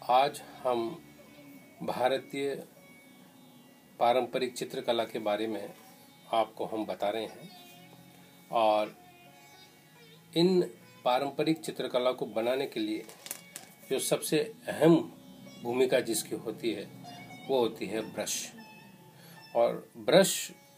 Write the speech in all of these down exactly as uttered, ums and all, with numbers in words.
आज हम भारतीय पारंपरिक चित्रकला के बारे में आपको हम बता रहे हैं और इन पारंपरिक चित्रकला को बनाने के लिए जो सबसे अहम भूमिका जिसकी होती है वो होती है ब्रश। और ब्रश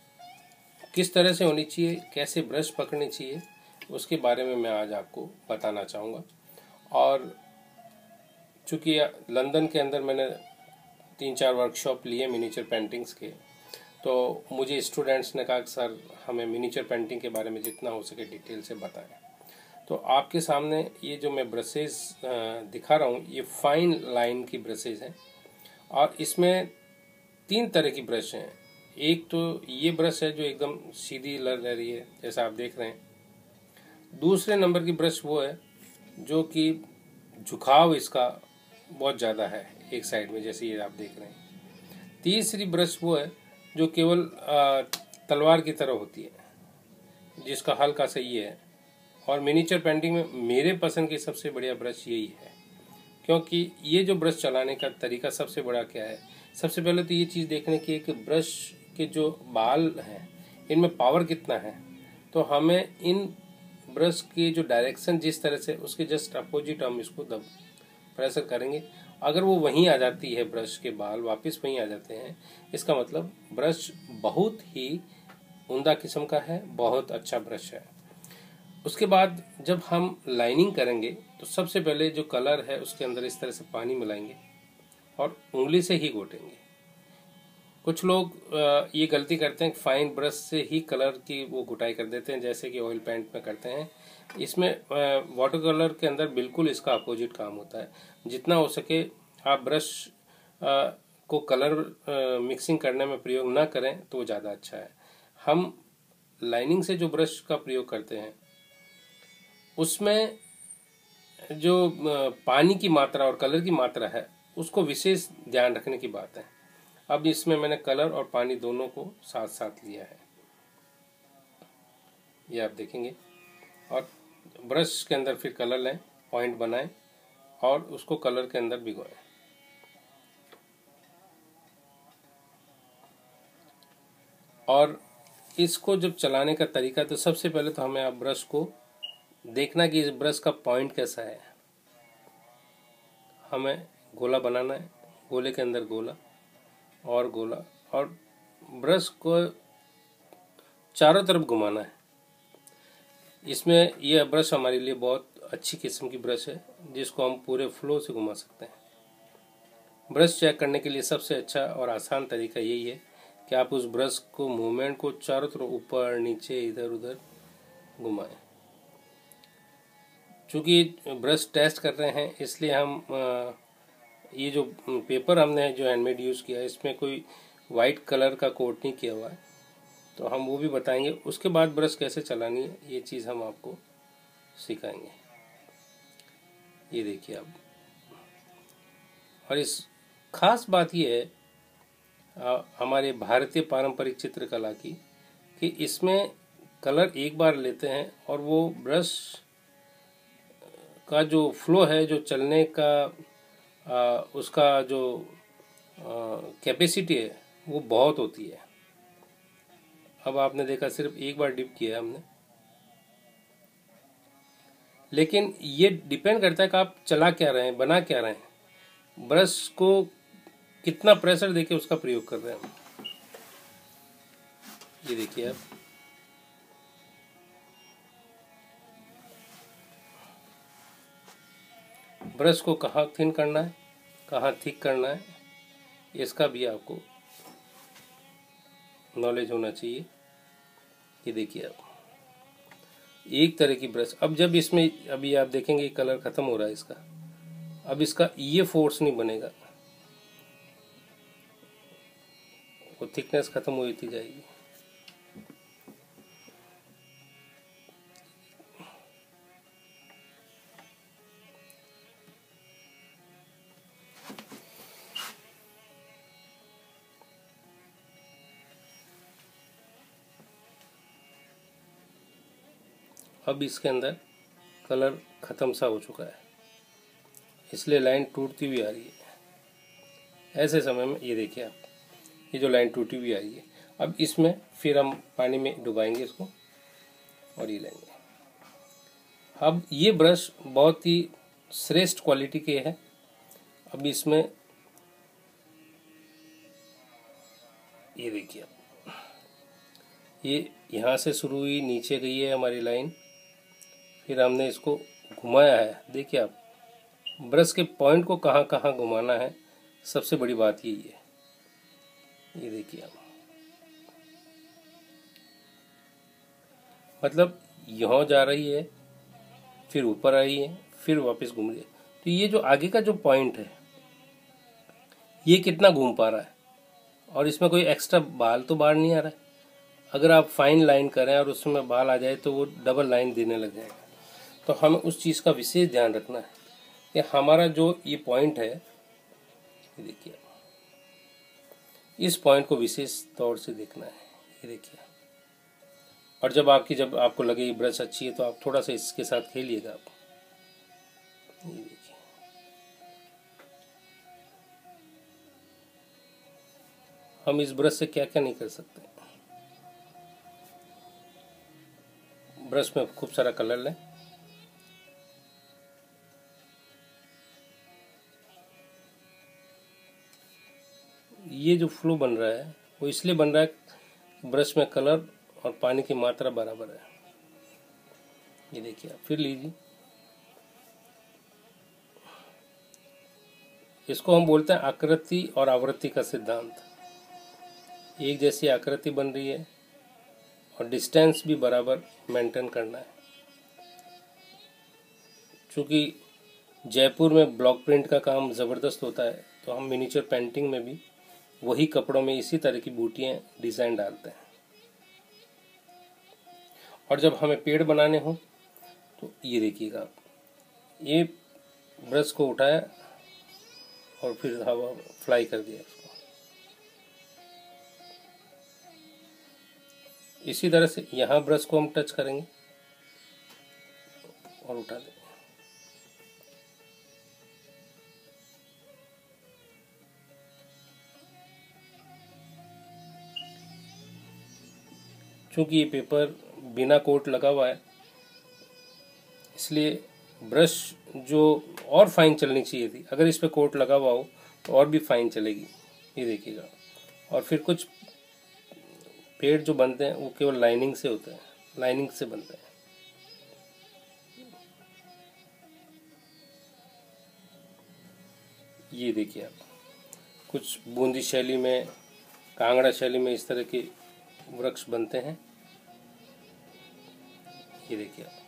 किस तरह से होनी चाहिए, कैसे ब्रश पकड़नी चाहिए, उसके बारे में मैं आज आपको बताना चाहूँगा। और चूँकि लंदन के अंदर मैंने तीन चार वर्कशॉप लिए मिनीचर पेंटिंग्स के, तो मुझे स्टूडेंट्स ने कहा कि सर हमें मिनीचर पेंटिंग के बारे में जितना हो सके डिटेल से बताएं। तो आपके सामने ये जो मैं ब्रशेस दिखा रहा हूँ ये फाइन लाइन की ब्रशेस हैं और इसमें तीन तरह की ब्रश हैं। एक तो ये ब्रश है जो एकदम सीधी लग रही है जैसा आप देख रहे हैं। दूसरे नंबर की ब्रश वो है जो कि झुकाव इसका बहुत ज़्यादा है एक साइड में, जैसे ये आप देख रहे हैं। तीसरी ब्रश वो है जो केवल तलवार की तरह होती है, जिसका हल्का सा ये है। और मिनीचर पेंटिंग में मेरे पसंद की सबसे बढ़िया ब्रश यही है, क्योंकि ये जो ब्रश चलाने का तरीका सबसे बड़ा क्या है। सबसे पहले तो ये चीज़ देखने की है कि ब्रश के जो बाल हैं इनमें पावर कितना है। तो हमें इन ब्रश की जो डायरेक्शन जिस तरह से उसके जस्ट अपोजिट हम इसको दब प्रेशर करेंगे, अगर वो वहीं आ जाती है, ब्रश के बाल वापस वहीं आ जाते हैं, इसका मतलब ब्रश बहुत ही उम्दा किस्म का है, बहुत अच्छा ब्रश है। उसके बाद जब हम लाइनिंग करेंगे तो सबसे पहले जो कलर है उसके अंदर इस तरह से पानी मिलाएंगे और उंगली से ही घोटेंगे। कुछ लोग ये गलती करते हैं, फाइन ब्रश से ही कलर की वो घुटाई कर देते हैं, जैसे कि ऑयल पेंट में करते हैं। इसमें वाटर कलर के अंदर बिल्कुल इसका अपोजिट काम होता है। जितना हो सके आप ब्रश को कलर मिक्सिंग करने में प्रयोग ना करें तो ज़्यादा अच्छा है। हम लाइनिंग से जो ब्रश का प्रयोग करते हैं उसमें जो पानी की मात्रा और कलर की मात्रा है उसको विशेष ध्यान रखने की बात है। अब इसमें मैंने कलर और पानी दोनों को साथ साथ लिया है, ये आप देखेंगे। और ब्रश के अंदर फिर कलर लें, पॉइंट बनाएं और उसको कलर के अंदर भिगोएं। और इसको जब चलाने का तरीका, तो सबसे पहले तो हमें आप ब्रश को देखना कि इस ब्रश का पॉइंट कैसा है। हमें गोला बनाना है, गोले के अंदर गोला और गोला, और ब्रश को चारों तरफ घुमाना है। इसमें यह ब्रश हमारे लिए बहुत अच्छी किस्म की ब्रश है जिसको हम पूरे फ्लो से घुमा सकते हैं। ब्रश चेक करने के लिए सबसे अच्छा और आसान तरीका यही है कि आप उस ब्रश को मूवमेंट को चारों तरफ ऊपर नीचे इधर उधर घुमाएं। चूँकि ब्रश टेस्ट कर रहे हैं इसलिए हम ये जो पेपर हमने जो हैंडमेड यूज़ किया है इसमें कोई वाइट कलर का कोट नहीं किया हुआ है, तो हम वो भी बताएंगे। उसके बाद ब्रश कैसे चलानी है ये चीज़ हम आपको सिखाएंगे। ये देखिए आप। और इस खास बात ये है आ, हमारे भारतीय पारंपरिक चित्रकला की कि इसमें कलर एक बार लेते हैं और वो ब्रश का जो फ्लो है, जो चलने का आ, उसका जो कैपेसिटी है वो बहुत होती है। अब आपने देखा सिर्फ एक बार डिप किया है हमने, लेकिन ये डिपेंड करता है कि आप चला क्या रहे हैं, बना क्या रहे हैं, ब्रश को कितना प्रेशर देके उसका प्रयोग कर रहे हैं। ये देखिए आप, ब्रश को कहाँ थिन करना है, कहाँ थिक करना है, इसका भी आपको नॉलेज होना चाहिए। ये देखिए आप, एक तरह की ब्रश। अब जब इसमें अभी आप देखेंगे कलर खत्म हो रहा है इसका, अब इसका ये फोर्स नहीं बनेगा, वो थिकनेस खत्म होती जाएगी। अब इसके अंदर कलर ख़त्म सा हो चुका है। इसलिए लाइन टूटती हुई आ रही है। ऐसे समय में ये देखिए आप, ये जो लाइन टूटी हुई आ रही है, अब इसमें फिर हम पानी में डुबाएंगे इसको और ये लेंगे। अब ये ब्रश बहुत ही श्रेष्ठ क्वालिटी के है। अब इसमें ये देखिए, ये यहाँ से शुरू हुई, नीचे गई है हमारी लाइन, फिर हमने इसको घुमाया है। देखिए आप, ब्रश के पॉइंट को कहाँ कहाँ घुमाना है, सबसे बड़ी बात यही है। ये देखिए आप, मतलब यहाँ जा रही है, फिर ऊपर आई है, फिर वापस घूम रही है। तो ये जो आगे का जो पॉइंट है, ये कितना घूम पा रहा है, और इसमें कोई एक्स्ट्रा बाल तो बाहर नहीं आ रहा है। अगर आप फाइन लाइन करें और उसमें बाल आ जाए तो वो डबल लाइन देने लग जाएगा। तो हमें उस चीज़ का विशेष ध्यान रखना है कि हमारा जो ये पॉइंट है, ये देखिए, इस पॉइंट को विशेष तौर से देखना है। ये देखिए, और जब आपकी जब आपको लगे ये ब्रश अच्छी है तो आप थोड़ा सा इसके साथ खेलिएगा आप। ये देखिए, हम इस ब्रश से क्या क्या नहीं कर सकते। ब्रश में खूब सारा कलर लें, ये जो फ्लो बन रहा है वो इसलिए बन रहा है ब्रश में कलर और पानी की मात्रा बराबर है। ये देखिए, आप फिर लीजिए, इसको हम बोलते हैं आकृति और आवृत्ति का सिद्धांत। एक जैसी आकृति बन रही है और डिस्टेंस भी बराबर मेंटेन करना है। क्योंकि जयपुर में ब्लॉक प्रिंट का काम ज़बरदस्त होता है, तो हम मिनिएचर पेंटिंग में भी वही कपड़ों में इसी तरह की बूटियाँ डिज़ाइन डालते हैं। और जब हमें पेड़ बनाने हों तो ये देखिएगा आप, ये ब्रश को उठाया और फिर हवा फ्लाई कर दिया उसको। इसी तरह से यहाँ ब्रश को हम टच करेंगे और उठा देंगे। क्योंकि ये पेपर बिना कोट लगा हुआ है, इसलिए ब्रश जो और फाइन चलनी चाहिए थी, अगर इस पे कोट लगा हुआ हो तो और भी फाइन चलेगी। ये देखिएगा, और फिर कुछ पेड़ जो बनते हैं वो केवल लाइनिंग से होते हैं, लाइनिंग से बनते हैं। ये देखिए आप, कुछ बूंदी शैली में, कांगड़ा शैली में इस तरह के वृक्ष बनते हैं। ये देखिए आप,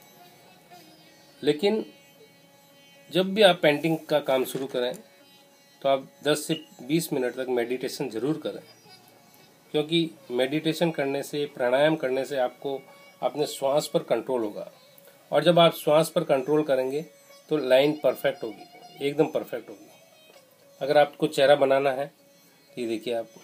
लेकिन जब भी आप पेंटिंग का काम शुरू करें तो आप दस से बीस मिनट तक मेडिटेशन ज़रूर करें। क्योंकि मेडिटेशन करने से, प्राणायाम करने से आपको अपने श्वास पर कंट्रोल होगा, और जब आप श्वास पर कंट्रोल करेंगे तो लाइन परफेक्ट होगी, एकदम परफेक्ट होगी। अगर आपको चेहरा बनाना है, ये देखिए आप,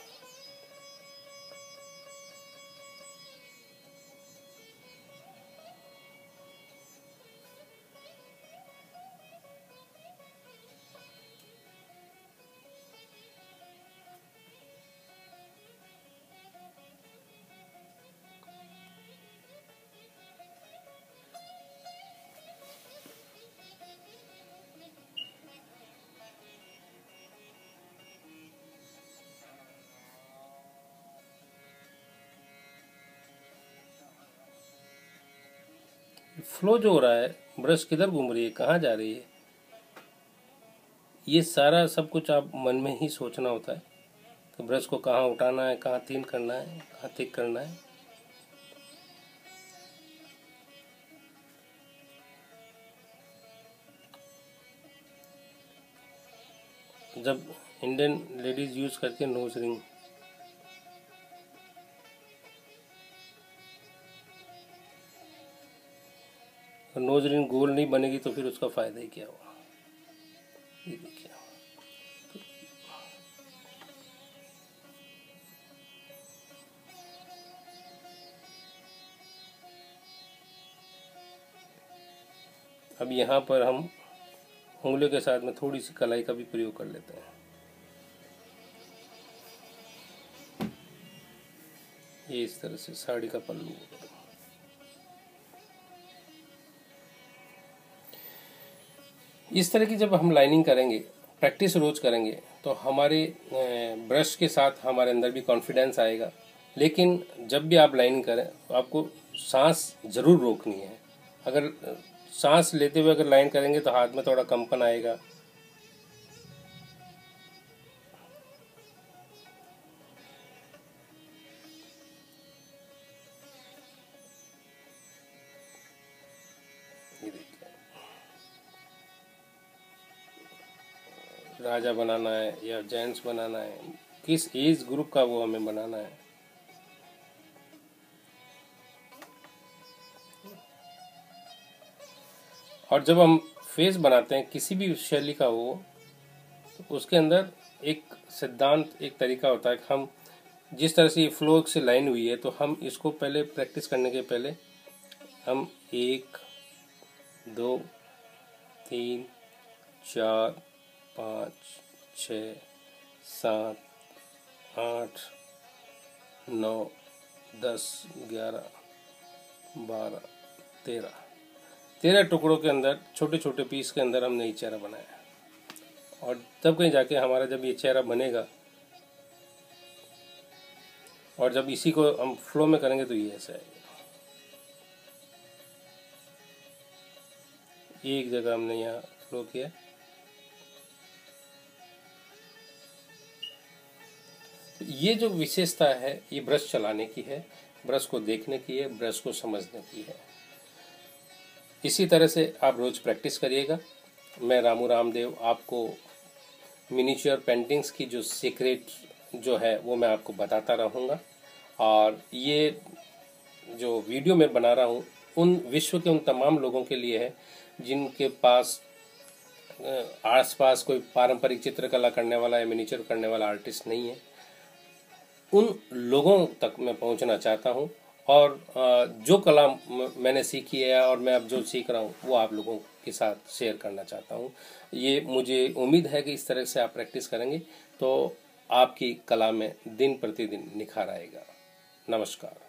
फ्लो जो हो रहा है, ब्रश किधर घूम रही है, कहाँ जा रही है, ये सारा सब कुछ आप मन में ही सोचना होता है कि ब्रश को कहाँ उठाना है, कहाँ तीन करना है, कहाँ थिक करना है। जब इंडियन लेडीज यूज करती है नोज रिंग, नोज रिंग गोल नहीं बनेगी तो फिर उसका फायदा ही क्या हुआ। ये देखिए, अब यहाँ पर हम उंगलियों के साथ में थोड़ी सी कलाई का भी प्रयोग कर लेते हैं। ये इस तरह से साड़ी का पल्लू। इस तरह की जब हम लाइनिंग करेंगे, प्रैक्टिस रोज करेंगे, तो हमारे ब्रश के साथ हमारे अंदर भी कॉन्फिडेंस आएगा। लेकिन जब भी आप लाइनिंग करें तो आपको सांस जरूर रोकनी है। अगर सांस लेते हुए अगर लाइन करेंगे तो हाथ में थोड़ा कंपन आएगा। ये देखिए, राजा बनाना है या जेंट्स बनाना है, किस एज ग्रुप का वो हमें बनाना है। और जब हम फेस बनाते हैं किसी भी शैली का हो, तो उसके अंदर एक सिद्धांत, एक तरीका होता है कि हम जिस तरह से ये फ्लो से लाइन हुई है, तो हम इसको पहले प्रैक्टिस करने के पहले हम एक, दो, तीन, चार, पाँच, छ, सात, आठ, नौ, दस, ग्यारह, बारह, तेरह तेरह टुकड़ों के अंदर, छोटे छोटे पीस के अंदर हमने ये चेहरा बनाया। और तब कहीं जाके हमारा जब ये चेहरा बनेगा और जब इसी को हम फ्लो में करेंगे तो ये ऐसा आएगा। एक जगह हमने यहाँ फ्लो किया। ये जो विशेषता है ये ब्रश चलाने की है, ब्रश को देखने की है, ब्रश को समझने की है। इसी तरह से आप रोज प्रैक्टिस करिएगा। मैं रामू रामदेव आपको मिनिएचर पेंटिंग्स की जो सीक्रेट जो है वो मैं आपको बताता रहूँगा। और ये जो वीडियो मैं बना रहा हूँ उन विश्व के उन तमाम लोगों के लिए है जिनके पास आसपास कोई पारंपरिक चित्रकला करने वाला या मिनिएचर करने वाला आर्टिस्ट नहीं है। उन लोगों तक मैं पहुंचना चाहता हूं और जो कला मैंने सीखी है और मैं अब जो सीख रहा हूं वो आप लोगों के साथ शेयर करना चाहता हूं। ये मुझे उम्मीद है कि इस तरह से आप प्रैक्टिस करेंगे तो आपकी कला में दिन प्रतिदिन निखार आएगा। नमस्कार।